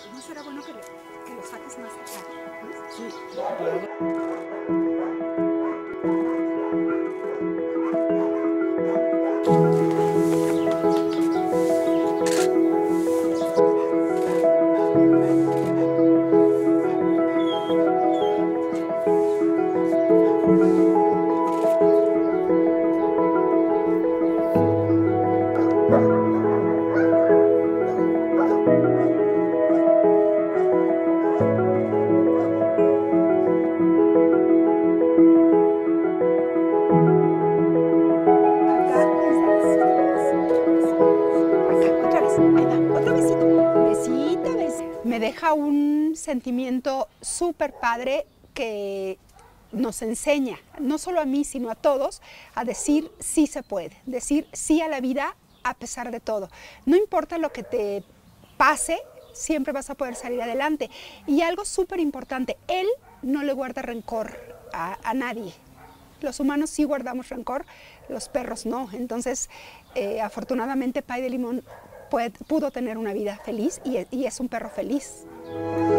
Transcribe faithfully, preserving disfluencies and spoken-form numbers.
¿No será bueno que, le, que lo saques más acá? ¿No? Sí, para... Me deja un sentimiento súper padre que nos enseña, no solo a mí, sino a todos, a decir sí se puede, decir sí a la vida a pesar de todo. No importa lo que te pase, siempre vas a poder salir adelante. Y algo súper importante, él no le guarda rencor a, a nadie. Los humanos sí guardamos rencor, los perros no. Entonces, eh, afortunadamente, Pay de Limón puede, pudo tener una vida feliz y, y es un perro feliz.